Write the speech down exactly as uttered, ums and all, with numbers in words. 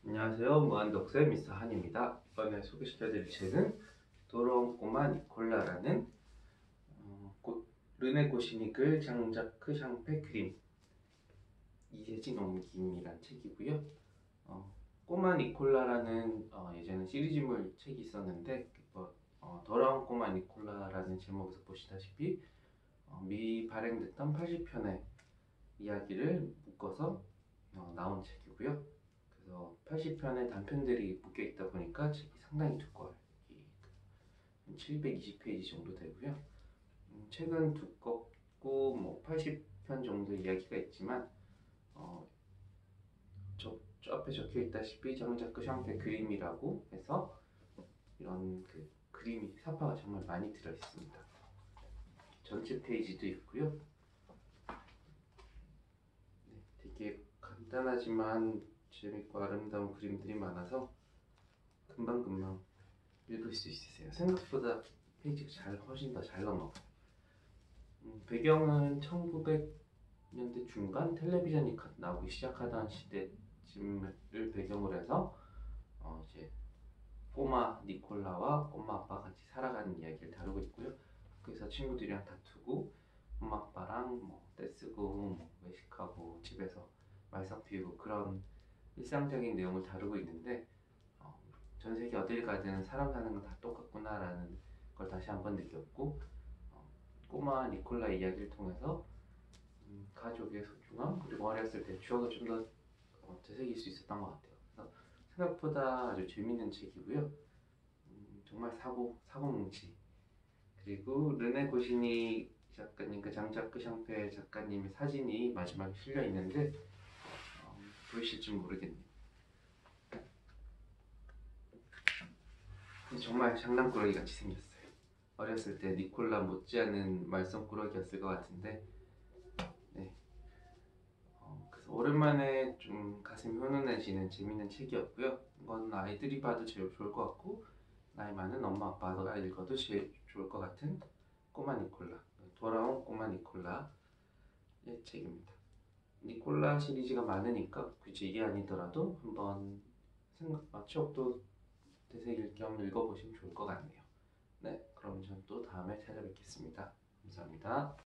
안녕하세요. 무한독서의 미스터 한입니다. 이번에 소개시켜드릴 책은 더러운 꼬마 니콜라라는 어, 고, 르네 고시니글 장자크 샹페 그림 이세진 옮김이란 책이고요. 어, 꼬마 니콜라라는 어, 예전에 시리즈물 책이 있었는데 뭐, 어, 더러운 꼬마 니콜라라는 제목에서 보시다시피 어, 미 발행됐던 팔십 편의 이야기를 묶어서 어, 나온 책이고요. 그래서 팔십 편의 단편들이 묶여 있다 보니까 책이 상당히 두꺼워요. 칠백이십 페이지 정도 되고요. 음, 책은 두껍고 뭐 팔십 편 정도 이야기가 있지만 어, 저, 저 앞에 적혀 있다시피 장자크 샹페 그림이라고 해서 이런 그 그림이 사파가 정말 많이 들어 있습니다. 전체 페이지도 있고요. 네, 되게 간단하지만 재밌고 아름다운 그림들이 많아서 금방금방 읽을 수 있으세요. 생각보다 페이지가 잘 훨씬 더 잘 넘어가요. 음, 배경은 천구백 년대 중반 텔레비전이 나오기 시작하던 시대쯤을 배경으로 해서 어, 이제 꼬마 니콜라와 엄마 아빠 같이 살아가는 이야기를 다루고 있고요. 그래서 친구들이랑 다투고 엄마 아빠랑 뭐 떼쓰고 뭐 외식하고 집에서 말썽 피우고 그런 일상적인 내용을 다루고 있는데 어, 전 세계 어딜 가든 사람 사는 건 다 똑같구나라는 걸 다시 한번 느꼈고 어, 꼬마 니콜라 이야기를 통해서 음, 가족의 소중함 그리고 어렸을 때 추억을 좀 더 어, 되새길 수 있었던 것 같아요. 그래서 생각보다 아주 재밌는 책이고요. 음, 정말 사고 사고 뭉치 그리고 르네 고시니 작가님 그 장자크 샹페 작가님의 사진이 마지막에 실려 있는데 어, 보이실 줄 모르겠네요. 정말 장난꾸러기 같이 생겼어요. 어렸을 때 니콜라 못지않은 말썽꾸러기였을 것 같은데 네. 어, 그래서 오랜만에 좀 가슴이 훈훈해지는 재밌는 책이었고요. 이건 아이들이 봐도 제일 좋을 것 같고 나이 많은 엄마 아빠가 읽어도 제일 좋을 것 같은 꼬마 니콜라 돌아온 꼬마 니콜라의 책입니다. 니콜라 시리즈가 많으니까 굳이 이게 아니더라도 한번 생각, 아, 추억도 되새길 겸 읽어보시면 좋을 것 같네요. 네, 그럼 전 또 다음에 찾아뵙겠습니다. 감사합니다.